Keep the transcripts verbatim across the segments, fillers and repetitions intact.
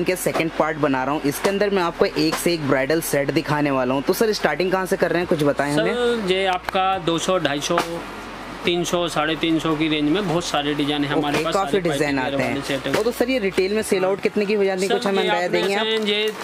Design के second part बना रहा हूँ। इसके अंदर मैं आपको एक से एक ब्राइडल सेट दिखाने वाला हूँ। तो सर स्टार्टिंग कहाँ से कर रहे हैं, कुछ बताएं हमें। सर ये आपका दो सौ ढाई सौ तीन सौ साढ़े तीन सौ की रेंज में बहुत सारे डिजाइन है हमारे पास, काफी डिजाइन आते हैं। वो तो सर ये रिटेल में सेल आउट कितने की हो जाती है, कुछ हमें अंदाजा देंगे आप?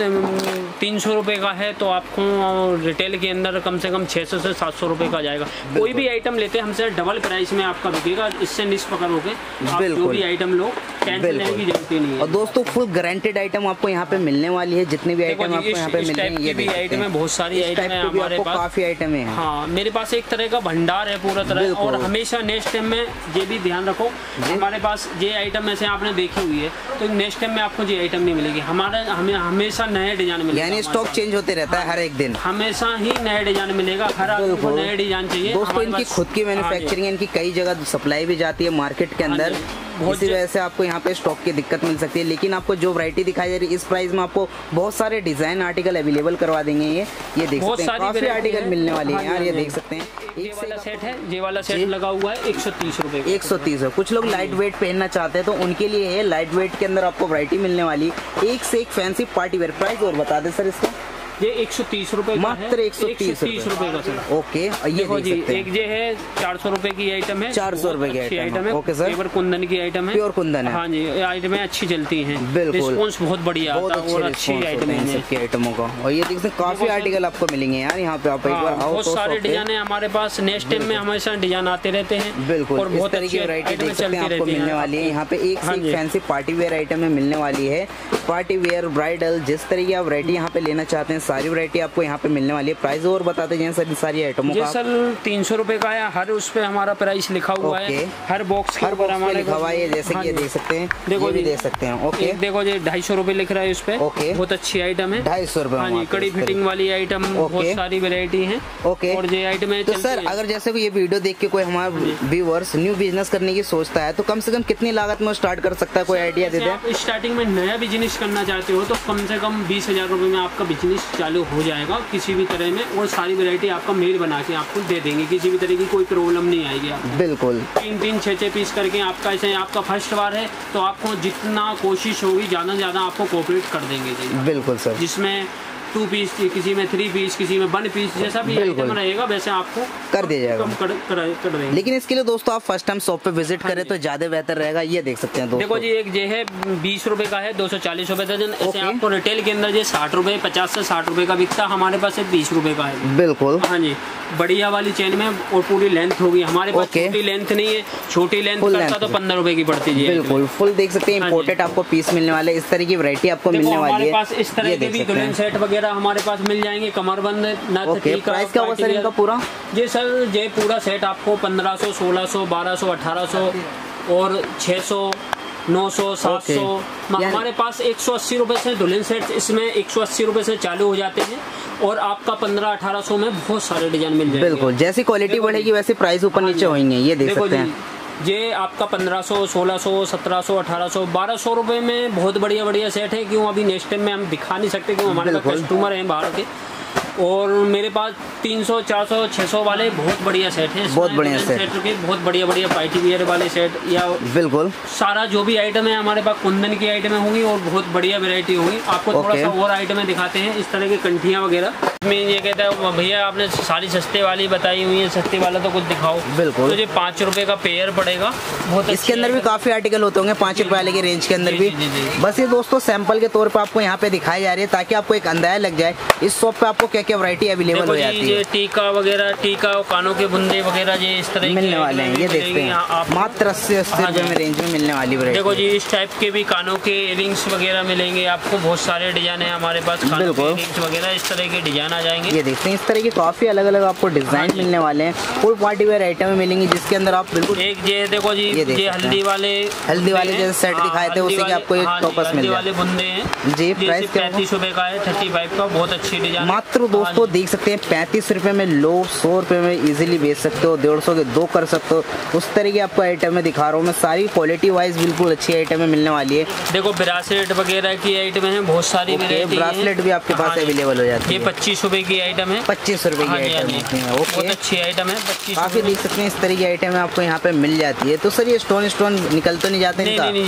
ये तीन सौ रुपए का है तो आपको रिटेल के अंदर कम से कम छह सौ से सात सौ रुपए का जाएगा। कोई भी आइटम लेते हैं हमसे डबल प्राइस में आपका बिकेगा, इससे निष्पक्ष होकर बिल्कुल भी आइटम लो, टेंशन लेने की जरूरत ही नहीं है। और दोस्तों फुल गारंटेड आइटम आपको यहाँ पे मिलने वाली है, जितने भी आइटम आपको यहाँ पे मिल रहे हैं। आइटम है बहुत सारी आइटम है हमारे पास, काफी आइटम है। हाँ मेरे पास एक तरह का भंडार है पूरा तरह, और हमेशा नेक्स्ट टाइम में ये भी ध्यान रखो हमारे पास ये आइटम ऐसे आपने देखी हुई है तो नेक्स्ट टाइम में आपको ये आइटम नहीं मिलेगी। हमारे हमें हमेशा नए डिजाइन मिलेगा, यानी स्टॉक चेंज होते रहता है हर एक दिन, हमेशा ही नए डिजाइन मिलेगा, हर आदमी को नए डिजाइन चाहिए। दोस्तों इनकी खुद की मैन्युफैक्चरिंग है, इनकी कई जगह सप्लाई भी जाती है मार्केट के अंदर, इसी वजह से आपको यहाँ पे स्टॉक की दिक्कत मिल सकती है। लेकिन आपको जो वैरायटी दिखाई जा रही है इस प्राइस में आपको बहुत सारे डिजाइन आर्टिकल अवेलेबल करवा देंगे। ये ये देख सकते हैं काफी आर्टिकल मिलने वाली है यार, ये देख सकते हैं। ये वाला सेट है, ये वाला सेट लगा हुआ है एक सौ तीस रुपए, एक सौ तीस है। कुछ लोग लाइट वेट पहनना चाहते हैं तो उनके लिए है, लाइट वेट के अंदर आपको वैरायटी मिलने वाली, एक से एक फैंसी पार्टी वेयर। प्राइस और बता दें सर इसका। ये एक सौ तीस रुपए मात्र एक सौ तीस रुपए का सर। ओके, ये देख सकते हैं। एक ये है चार सौ रुपए की आइटम है, चार सौ रुपए की आइटम है। ओके सर, प्योर कुंदन की आइटम है, प्योर कुंदन है। हाँ जी, ये आइटमें अच्छी चलती हैं, बिल्कुल रिस्पॉन्स बहुत बढ़िया आता है और अच्छी आइटम है सबकी आइटमों का। और ये देख सकते हैं काफी आर्टिकल आपको मिलेंगे यार यहाँ पे, आप एक बार आओ। बहुत सारे डिजाइन है हमारे पास, नेक्स्ट टाइम में हमेशा डिजाइन आते रहते हैं बिल्कुल, और बहुत तरह की वैरायटी देख सकते हैं आपको मिलने वाली है यहाँ पे। एक से एक फैंसी पार्टी वेयर आइटम में मिलने वाली है, पार्टी वेयर ब्राइडल जिस तरह की आप वैरायटी यहाँ पे लेना चाहते हैं सारी वैरायटी आपको यहाँ पे मिलने वाली है। प्राइस और बताते हैं सर सारी आइटमों का। सर तीन सौ रुपए का है, हर उस पे हमारा प्राइस लिखा हुआ है, हर बॉक्स के ऊपर हमारे लिखा हुआ है, जैसे कि ये देख सकते हैं, देखो ये देख सकते हैं। ओके, देखो ये ढाई सौ रुपए लिख रहा है उस पे, बहुत अच्छी आइटम है, ढाई सौ रुपए। हाँ जी, कड़ी फिटिंग वाली आइटम, बहुत सारी वेरायटी है। ओके, और ये आइटम है। तो सर अगर जैसे ये वीडियो देख के कोई हमारा व्यूअर्स न्यू बिजनेस करने की सोचता है तो कम से कम कितनी लागत में स्टार्ट कर सकता है, कोई आइडिया देते हैं? स्टार्टिंग में नया बिजनेस करना चाहते हो तो कम से कम बीस हजार रुपए में आपका बिजनेस चालू हो जाएगा किसी भी तरह में, और सारी वैरायटी आपका मेल बना के आपको दे देंगे, किसी भी तरह की कोई प्रॉब्लम नहीं आएगी आपको। बिल्कुल, तीन तीन छः छः पीस करके आपका ऐसे आपका फर्स्ट बार है तो आपको जितना कोशिश होगी ज़्यादा से ज़्यादा आपको कोऑपरेट कर देंगे जी। बिल्कुल सर, जिसमें टू पीस, किसी में थ्री पीस, किसी में वन पीस, जैसा भी आइटम रहेगा वैसे आपको कर दिया जाएगा, कम कर, कर, कर देंगे। लेकिन इसके लिए दोस्तों आप फर्स्ट टाइम शॉप पे विजिट करें तो ज्यादा बेहतर रहेगा। ये देख सकते हैं दोस्तों, देखो जी एक ये है बीस रुपए का है, दो सौ चालीस रुपए दर्जन। ऐसे आपको रिटेल के अंदर ये साठ रुपए पचास से साठ रुपए का बिकता, हमारे पास बीस रुपए का है। बिल्कुल, हाँ जी, बढ़िया वाली चेन में और पूरी लेंथ होगी हमारे पास, छोटी लेंथ नहीं है, छोटी लेंथ करता तो पंद्रह रुपए की पड़ती है। बिल्कुल फुल देख सकते हैं, इम्पोर्टेड आपको पीस मिलने वाले, इस तरह की वैरायटी आपको मिलने वाली है। हमारे पास इस तरह के भी दुल्हन सेट वगैरह हमारे पास मिल जाएंगे, कमरबंद नथ। ओके, प्राइस क्या होगा सर इनका पूरा? जी सर ये पूरा सेट आपको पंद्रह सौ, सोलह सौ, बारह सौ, अठारह सौ और छह सौ, नौ सौ, सात सौ। हमारे पास एक सौ अस्सी रुपए से दुल्हन सेट इसमें एक सौ अस्सी रुपए से चालू हो जाते हैं, और आपका पंद्रह अठारह सौ में बहुत सारे डिजाइन मिल जाएंगे। बिल्कुल, जैसी क्वालिटी बढ़ेगी वैसे प्राइस ऊपर नीचे होंगे। ये देख सकते हैं, ये आपका पंद्रह सौ, सोलह सौ, सत्रह सौ, अठारह सौ, बारह सौ रुपए में बहुत बढ़िया बढ़िया सेट है। क्यों अभी नेक्स्ट टाइम में हम दिखा नहीं सकते क्यों हमारे पास कस्टमर हैं बाहर के, और मेरे पास तीन सौ, चार सौ, छह सौ वाले बहुत बढ़िया सेट हैं, बहुत बढ़िया सेट, सेट के बहुत बढ़िया बढ़िया पार्टी वियर वाले सेट, या बिल्कुल सारा जो भी आइटम है हमारे पास कुंदन की आइटमें होंगी और बहुत बढ़िया वैरायटी होगी। आपको थोड़ा सा और आइटमें दिखाते हैं, इस तरह की कंठियां वगैरह। मैं ये कहता है भैया आपने सारी सस्ते वाली बताई हुई है, सस्ते वाला तो कुछ दिखाओ। बिल्कुल, तो ये पाँच रुपए का पेयर पड़ेगा, बहुत इसके अंदर भी काफी आर्टिकल होते होंगे पाँच रुपए वाले के रेंज के अंदर भी। बस ये दोस्तों सैंपल के तौर पर आपको यहाँ पे दिखाई जा रही है ताकि आपको एक अंदाजा लग जाए इस शॉप पे आपको क्या क्या वैरायटी अवेलेबल हो जाती है। ये टीका वगैरह, टीका कानों के बुंदे वगैरह ये इस तरह मिलने वाले हैं, ये देखते हैं आप मात्र अस्सी अस्सी रुपए में रेंज में मिलने वाली वैरायटी। देखो जी इस टाइप के भी कानों के इयरिंग्स वगैरह मिलेंगे आपको, बहुत सारे डिजाइन है हमारे पास कानों के इयरिंग्स वगैरह, इस तरह के डिजाइन आ जाएंगे। ये देखते हैं इस तरह के काफी अलग अलग आपको डिजाइन मिलने वाले हैं, फुल पार्टी वेयर आइटम मिलेंगी जिसके अंदर आप बिल्कुल एक ये देखो जी ये हल्दी वाले हल्दी वाले जैसे सेट दिखाए थे उसी के आपको एक टॉपस मिल वाले बुंदे हैं जी। प्राइस पैंतीस रुपए का है, थर्टी फाइव का, बहुत अच्छी डिजाइन मात्र दोस्तों देख सकते हैं पैंतीस रुपए में लो, सौ रुपए में इजीली बेच सकते हो, डेढ़ सौ के दो कर सकते हो, उस तरह की आपको आइटम में दिखा रहा हूँ मैं। सारी क्वालिटी वाइज बिल्कुल अच्छी आइटम में मिलने वाली है। देखो ब्रासलेट वगैरह की आइटम है, बहुत सारी ब्रासलेट भी आपके पास अवेलेबल हो जाती है। ये पच्चीस पच्चीस रुपए की आइटम है। पच्चीस रुपए की आइटम है, ओके, बहुत अच्छी आइटम है। पच्चीस काफी देख सकते हैं इस तरह की आइटम आपको यहाँ पे मिल जाती है। तो सर ये स्टोन स्टोन निकल तो नहीं जाते? नहीं नहीं,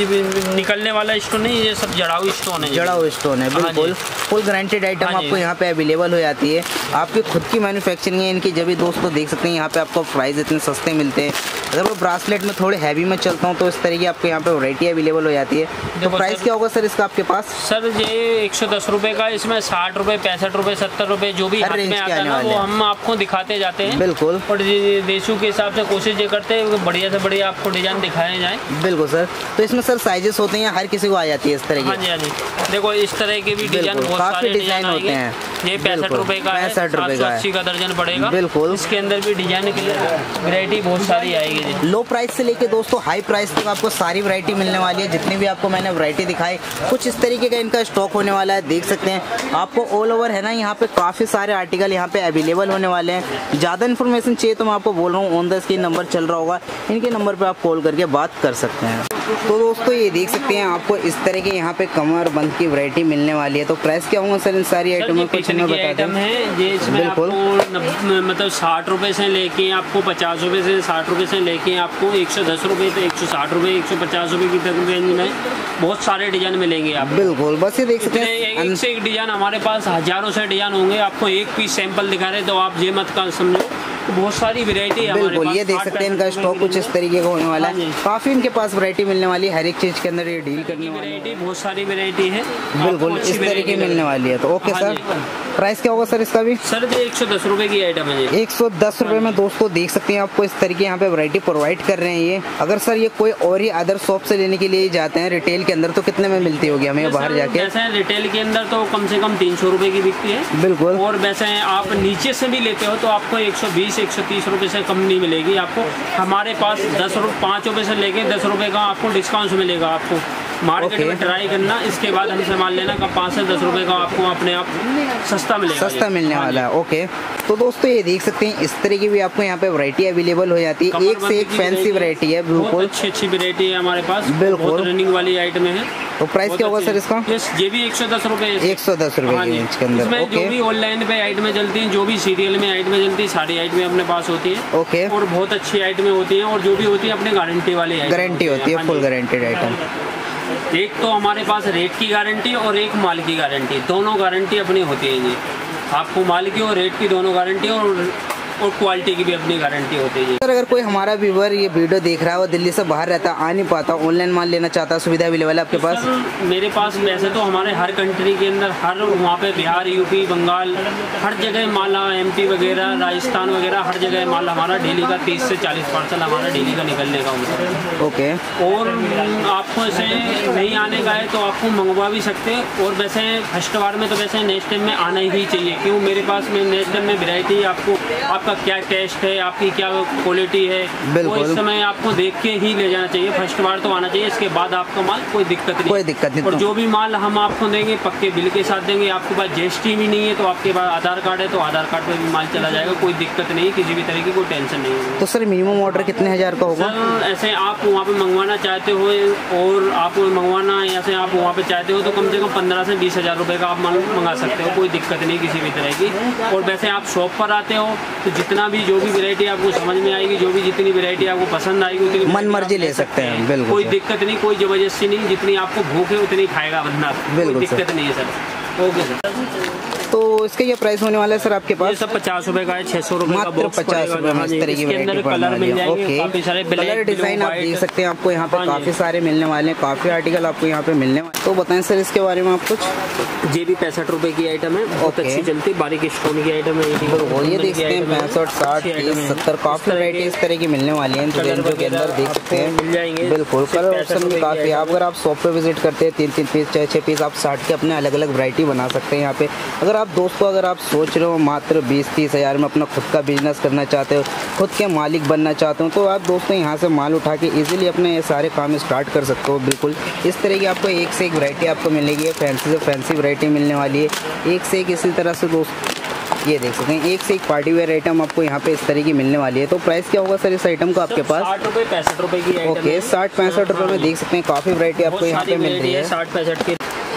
ये निकलने वाला स्टोन नहीं, ये सब जड़ाऊ स्टोन है। जड़ाऊ स्टोन है, बिल्कुल फुल गारंटेड आइटम आपको यहाँ पे अवेलेबल हो जाती है। आपकी खुद की मैन्युफैक्चरिंग है इनकी, जब भी दोस्तों देख सकते हैं यहाँ पे आपको प्राइस इतने सस्ते मिलते हैं। अगर वो ब्रासलेट में थोड़े हैवी में चलता हूँ तो इस तरह की आपको यहाँ पे वैरायटी अवेलेबल हो जाती है। तो प्राइस क्या होगा सर इसका आपके पास? सर ये एक सौ दस रुपए का, इसमें साठ रुपए, पैंसठ रुपए, सत्तर रुपए जो भी हाथ में आता है ना वो हम आपको दिखाते जाते हैं। बिल्कुल, और देशों के हिसाब से कोशिश ये करते हैं बढ़िया से बढ़िया आपको डिजाइन दिखाए जाए। बिल्कुल सर। तो इसमें सर साइजेस होते हैं, हर किसी को आ जाती है इस तरह की? हाँ जी हाँ जी, देखो इस तरह के भी डिजाइन बहुत सारे डिजाइन होते हैं। ये पैंसठ रुपए का है, सात सौ अस्सी का दर्जन पड़ेगा। बिल्कुल, इसके अंदर भी डिजाइन की वैरायटी बहुत सारी आएगी। लो प्राइस से लेके दोस्तों हाई प्राइस तक आपको सारी वैरायटी मिलने वाली है। जितनी भी आपको मैंने वैरायटी दिखाई कुछ इस तरीके का इनका स्टॉक होने वाला है। देख सकते हैं आपको ऑल ओवर है ना, यहाँ पे काफी सारे आर्टिकल यहाँ पे अवेलेबल होने वाले हैं। ज्यादा इन्फॉर्मेशन चाहिए तो मैं आपको बोल रहा हूँ ऑन द स्क्रीन नंबर चल रहा होगा, इनके नंबर पे आप कॉल करके बात कर सकते हैं। तो दोस्तों ये देख सकते हैं आपको इस तरह के यहाँ पे कमर बंद की वैरायटी मिलने वाली है। तो प्राइस क्या होगा सर इन सारी आइटमों को? आइटम है ये, इसमें बिल्कुल आपको मतलब साठ रुपए से लेके आपको पचास रुपए से साठ रुपए से लेके आपको एक सौ दस रुपए तो एक सौ साठ रुपए एक सौ पचास रुपए की तक रेंज में बहुत सारे डिजाइन मिलेंगे आप। बिल्कुल, बस ये देख सकते हैं एक से एक डिजाइन हमारे पास हजारों से डिजाइन होंगे। आपको एक पीस सैंपल दिखा रहे तो आप ये मत का समझो, तो बहुत सारी वैरायटी है। बिल्कुल, ये देख सकते हैं इनका स्टॉक कुछ इस तरीके का होने वाला है। काफी इनके पास वैरायटी मिलने वाली है, हर एक चीज के अंदर ये डील करने वाली वैरायटी बहुत सारी वैरायटी है। बिल्कुल इस तरीके मिलने वाली है। तो ओके सर, प्राइस क्या होगा सर इसका भी? सर ये एक सौ दस रुपए की आइटम है। एक सौ दस रुपए में दोस्तों देख सकते हैं आपको इस तरीके यहाँ पे वैरायटी प्रोवाइड कर रहे हैं ये। अगर सर ये कोई और ही अदर शॉप से लेने के लिए जाते हैं रिटेल के अंदर तो कितने में मिलती होगी हमें बाहर जाके? वैसे रिटेल के अंदर तो कम से कम तीन सौ रुपए की बिकती है। बिल्कुल, और वैसे आप नीचे से भी लेते हो तो आपको एक सौ बीस एक सौ तीस रुपए से कम नहीं मिलेगी आपको। हमारे पास दस रुपए पाँच रुपए से लेके दस रुपए का आपको डिस्काउंट मिलेगा। आपको मार्केट okay. में ट्राई करना, इसके बाद हमसे मान लेना का पाँच से दस रुपए का आपको अपने आप सस्ता मिलेगा, सस्ता मिलने वाला है। ओके, तो दोस्तों ये देख सकते हैं इस तरह की भी आपको यहाँ पे वैरायटी अवेलेबल हो जाती है। एक से एक फैंसी वैरायटी है, बिल्कुल अच्छी अच्छी वैरायटी है हमारे पास, बिल्कुल रनिंग वाली आइटम है। तो प्राइस क्या होगा सर इसका? ये भी एक सौ दस रुपए एक सौ दस रुपए के रेंज के अंदर। इसमें जो भी ऑनलाइन पे आइटमें चलती हैं, जो भी सीरियल में आइटमें चलती है, सारी आइटमें अपने पास होती है। ओके, और बहुत अच्छी आइटमें होती है और जो भी होती है अपने गारंटी वाली गारंटी होती है, फुल गारंटेड आइटम। एक तो हमारे पास रेट की गारंटी और एक माल की गारंटी, दोनों गारंटी अपनी होती है जी। आपको माल की और रेट की दोनों गारंटी और और क्वालिटी की भी अपनी गारंटी होती है। सर अगर कोई हमारा व्यूअर ये वीडियो देख रहा है वो दिल्ली से बाहर रहता आ नहीं पाता, ऑनलाइन माल लेना चाहता, सुविधा अवेलेबल है आपके तो पास? मेरे पास वैसे तो हमारे हर कंट्री के अंदर हर वहाँ पे बिहार, यूपी, बंगाल, हर जगह माल, एमपी वगैरह, राजस्थान वगैरह हर जगह माल हमारा डेली का तीस से चालीस पार्सल हमारा डेली का निकलने का होता है। ओके, और आपको ऐसे नहीं आने का है तो आपको मंगवा भी सकते हैं। और वैसे फर्स्ट बार में तो वैसे नेक्स्ट टाइम में आना ही चाहिए, क्यों मेरे पास में नेक्स्ट टाइम में वैरायटी आपको आपका क्या टेस्ट है, आपकी क्या क्वालिटी है, वो इस समय आपको देख के ही ले जाना चाहिए। फर्स्ट बार तो आना चाहिए, इसके बाद आपका माल कोई दिक्कत नहीं, कोई दिक्कत नहीं। और जो भी माल हम आपको देंगे पक्के बिल के साथ देंगे। आपके पास जीएसटी भी नहीं है तो आपके पास आधार कार्ड है तो आधार कार्ड पे भी माल चला जाएगा, कोई दिक्कत नहीं, किसी भी तरह की कोई टेंशन नहीं है। तो सर मिनिमम ऑर्डर कितने हजार का होगा? सर ऐसे आप वहाँ पे मंगवाना चाहते हो और आप मंगवाना ऐसे आप वहाँ पे चाहते हो तो कम से कम पंद्रह से बीस हजार रुपए का आप माल मंगा सकते हो, कोई दिक्कत नहीं किसी भी तरह की। और वैसे आप शॉप पर आते हो तो जितना भी जो भी वैरायटी आपको समझ में आएगी, जो भी जितनी वैरायटी आपको पसंद आएगी उतनी मन मर्जी ले सकते हैं। बिल्कुल, कोई दिक्कत नहीं, कोई जबरदस्ती नहीं, जितनी आपको भूख है उतनी खाएगा बंदा, कोई दिक्कत नहीं है सर। ओके सर, तो इसका क्या प्राइस होने वाला है सर आपके पास? ये सब पचास रुपए का है, छह सौ रुपए का बॉक्स पचास रुपए में इस तरह की वैरायटी कलर मिल जाएंगे, काफी सारे कलर डिजाइन आप देख सकते हैं, आपको यहाँ पे काफी सारे मिलने वाले हैं, काफी आर्टिकल आपको यहाँ पे मिलने वाले। तो बताएं सर इसके बारे में आप कुछ। ये भी पैंसठ रुपए की आइटम है, बहुत अच्छी चलती है, बारीक स्टोन की आइटम है। ये देख सकते हैं पैंसठ साठ तीस सत्तर काफी वैरायटी इस तरह की मिलने वाली है रेंजों के अंदर, देख सकते हैं मिल जाएंगे। बिल्कुल, कलर ऑप्शन भी काफी। आप अगर आप शॉप पे विजिट करते हैं तीन तीन पीस छह छह पीस आप साठ के अपने अलग अलग वैरायटी बना सकते हैं यहाँ पे। अगर आप दोस्तों अगर आप सोच रहे हो मात्र बीस तीस हजार में अपना खुद का बिजनेस करना चाहते हो, खुद के मालिक बनना चाहते हो, तो आप दोस्तों यहाँ से माल उठा के इजीली अपने ये सारे काम स्टार्ट कर सकते हो। बिल्कुल इस तरह की आपको एक से एक वैरायटी आपको मिलेगी, फैंसी से फैंसी वैरायटी मिलने वाली है एक से एक। इसी तरह से दोस्त ये देख सकते हैं एक से एक पार्टी वेयर आइटम आपको यहाँ पे इस तरह की मिलने वाली है। तो प्राइस क्या होगा सर इस आइटम का आपके पास? साठ रुपए पैंसठ रुपए की। ओके, साठ पैंसठ रुपए में देख सकते हैं काफी वैरायटी आपको यहाँ पे मिल रही है। साठ पैंसठ की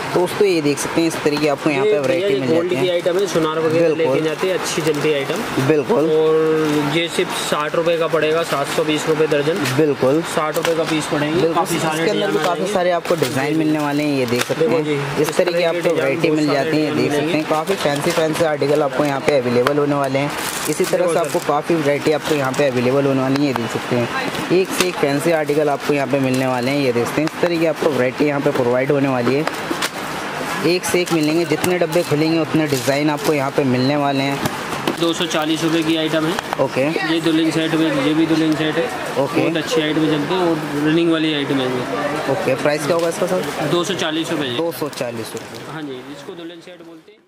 दोस्तों ये देख सकते हैं इस तरीके आपको यहाँ पे वैरायटी मिल गोल्ड जाती की है। आइटम है, सुनार वगैरह लेके जाते हैं, अच्छी चलती है आइटम। बिल्कुल। और ये सिर्फ साठ रुपए का पड़ेगा, सात सौ बीस रुपए दर्जन। बिल्कुल साठ रुपए का पीस पड़ेंगे। काफी सारे इसके अंदर भी काफी सारे आपको डिजाइन मिलने वाले हैं, ये देख सकते हैं इस तरीके आपको वैरायटी मिल जाती है, देख सकते हैं काफी फैंसी फैंसी आर्टिकल आपको यहाँ पे अवेलेबल होने वाले हैं। इसी तरह से आपको काफी वैरायटी आपको यहाँ पे अवेलेबल होने वाली है, ये देख सकते हैं एक से एक फैंसी आर्टिकल आपको यहाँ पे मिलने वाले हैं, ये देखते हैं इस तरीके आपको वैरायटी यहाँ पे प्रोवाइड होने वाली है, एक से एक मिलेंगे, जितने डब्बे खुलेंगे उतने डिज़ाइन आपको यहाँ पे मिलने वाले हैं। दो सौ चालीस रुपये की आइटम है। ओके। ये दुल्हन सेट में, ये भी दुल्हन सेट है। ओके। बहुत अच्छी आइटम चलती है और रनिंग वाली आइटम है। ओके, प्राइस क्या होगा इसका सर? दो सौ चालीस रुपये। दो सौ चालीस रुपये। हाँ जी, इसको दुल्हन सेट बोलते हैं।